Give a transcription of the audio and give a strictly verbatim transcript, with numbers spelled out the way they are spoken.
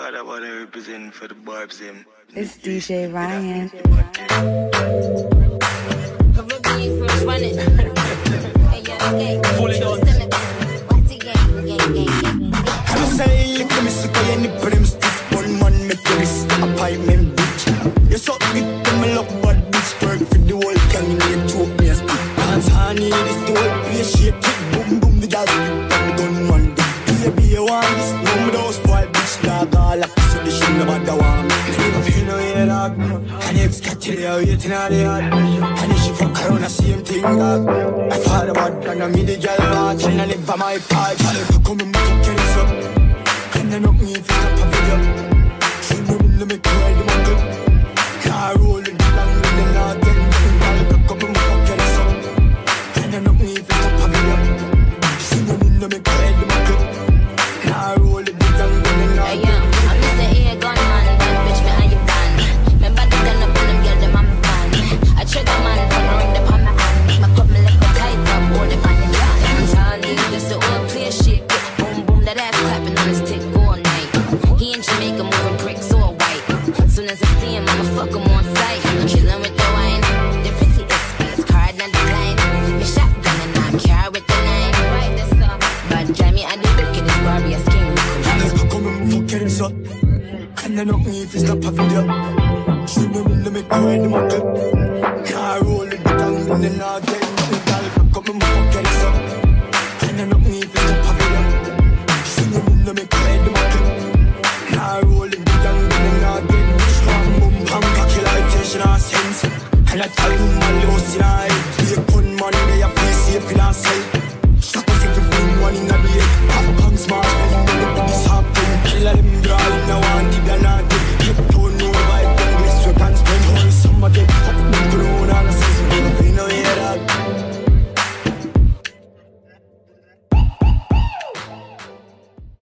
Father, what I represent for the barbs, them. It's D J Ryan. Fully done. I'm saying, look at me, so I ain't put him stiff. One man make you this appointment, bitch. You're so big, I'm a love bad bitch. Work for the whole gang, you need to open your speak. Dance honey, this the whole place, shake it. Boom, boom, the jazz beat, and the gunman. Baby, you want this? No, me don't spoil, bitch. Dog, all up, so the shit nobody want me. Never feel no way, dog. And if it's got to the waiting on the yard. And if she fuck around, the same thing, dog. I thought about that, and me the girl watch. And I live by my part. Come and make it so. And I know me if it's up a video. She know me, let me cry the man good. Car roll it down, and then I get it. Come and make it so. And I know me if it's up a video. She know me, let me cry the man good. Car roll it down, and then I get it. I'm just a ear gun man, bad bitch, me and you ban. Remember the gun up on them girl, them I'm a fan. A trigger man, from ring the palm my hand. My cup me like a tight up, hold it on the line. I'm telling you, this the old clear shit. Boom, boom, that ass clapping on his tick all night. He in Jamaica moving bricks all white. Soon as I see him, I'ma fuck him on sight. Chillin' with the wine, the pretty S P's card not decline. Me shotgun and I'm carry with the nine. Right, this up, but drive me at the wickedest Barbie, a skin. Come and fuck it so. And I know me if it's not a video. She know me, let me cry the man good. Car roll it down, and then I get